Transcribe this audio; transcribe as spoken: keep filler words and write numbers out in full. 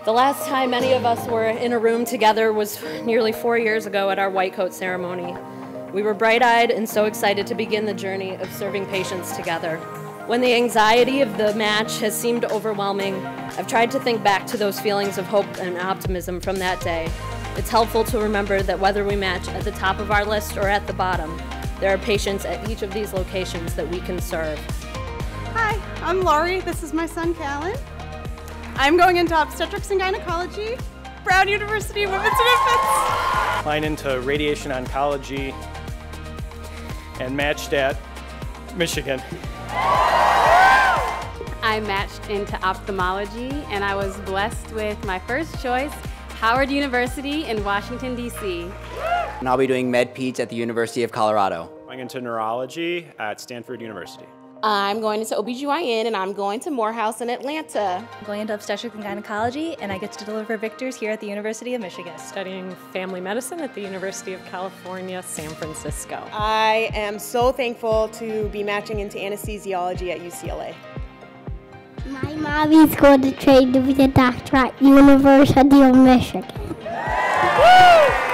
The last time any of us were in a room together was nearly four years ago at our white coat ceremony. We were bright-eyed and so excited to begin the journey of serving patients together. When the anxiety of the match has seemed overwhelming, I've tried to think back to those feelings of hope and optimism from that day. It's helpful to remember that whether we match at the top of our list or at the bottom, there are patients at each of these locations that we can serve. Hi, I'm Laurie. This is my son, Callan. I'm going into obstetrics and gynecology, Brown University Women's and Infants. Line into radiation oncology and matched at Michigan. I matched into ophthalmology and I was blessed with my first choice, Howard University in Washington, D C And I'll be doing med peds at the University of Colorado. Going into neurology at Stanford University. I'm going into O B G Y N and I'm going to Morehouse in Atlanta. I'm going into obstetrics and gynecology and I get to deliver Victors here at the University of Michigan. Studying family medicine at the University of California, San Francisco. I am so thankful to be matching into anesthesiology at U C L A. My mommy's going to train to be a doctor at University of Michigan. Woo!